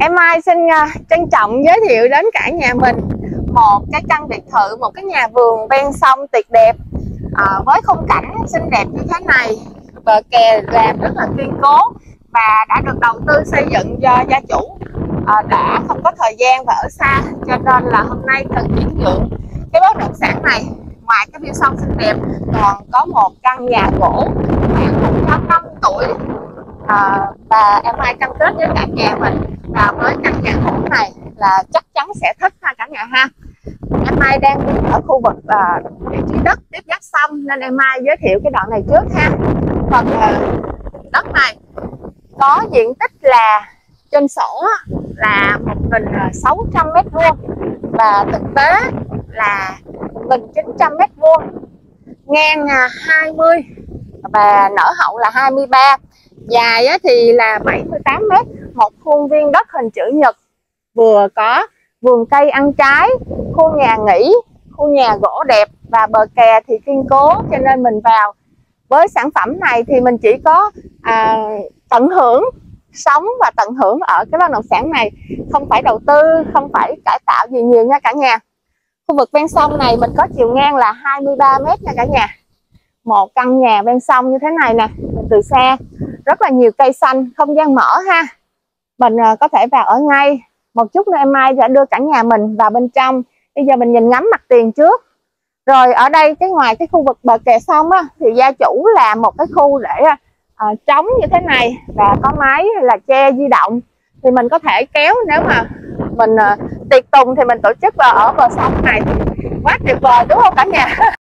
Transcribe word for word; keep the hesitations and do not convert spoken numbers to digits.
Em Mai xin uh, trân trọng giới thiệu đến cả nhà mình một cái căn biệt thự, một cái nhà vườn ven sông tuyệt đẹp, uh, với khung cảnh xinh đẹp như thế này. Bờ kè làm rất là kiên cố và đã được đầu tư xây dựng do gia chủ uh, đã không có thời gian và ở xa, cho nên là hôm nay cần chuyển nhượng cái bất động sản này. Ngoài cái view sông xinh đẹp còn có một căn nhà gỗ khoảng một trăm năm tuổi. À, và em Mai cam kết với cả nhà mình là với căn nhà gỗ này là chắc chắn sẽ thích ha cả nhà ha. Em Mai đang đứng ở khu vực à, vị trí đất tiếp giáp sông nên em Mai giới thiệu cái đoạn này trước ha. Phần à, đất này có diện tích là trên sổ là một nghìn sáu trăm mét vuông và thực tế là một nghìn chín trăm mét vuông, ngang hai mươi và nở hậu là hai mươi ba, dài thì là bảy mươi tám mét. Một khuôn viên đất hình chữ nhật, vừa có vườn cây ăn trái, khu nhà nghỉ, khu nhà gỗ đẹp và bờ kè thì kiên cố, cho nên mình vào với sản phẩm này thì mình chỉ có à, tận hưởng sống và tận hưởng ở cái bất động sản này, không phải đầu tư, không phải cải tạo gì nhiều nha cả nhà. Khu vực ven sông này mình có chiều ngang là hai mươi ba mét nha cả nhà. Một căn nhà ven sông như thế này nè, từ xa rất là nhiều cây xanh, không gian mở ha. Mình có thể vào ở ngay. Một chút nữa em Mai sẽ đưa cả nhà mình vào bên trong. Bây giờ mình nhìn ngắm mặt tiền trước. Rồi ở đây cái ngoài cái khu vực bờ kè sông á, thì gia chủ làm một cái khu để à, trống như thế này và có máy là che di động, thì mình có thể kéo, nếu mà mình à, tiệc tùng thì mình tổ chức vào ở bờ sông này, quá tuyệt vời đúng không cả nhà.